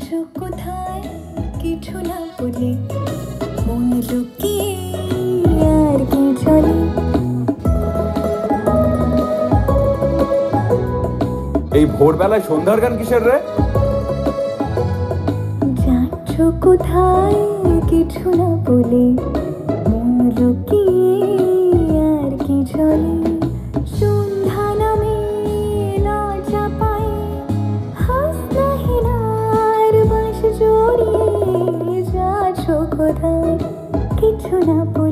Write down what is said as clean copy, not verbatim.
কোথায় কিছু না বলে মন লুকিয়ে আর কি চলে। এই ভোরবেলায় সন্ধ্যার গান কিসের রে? যাচ্ছ কোথায় কিছু না বলে মন লুকিয়ে আর কি চলে। সন্ধ্যা নামে লজ্জা পায় হাসনা হেনার বাঁশ জড়িয়ে। যাচ্ছ কোথায় কিছু না বলে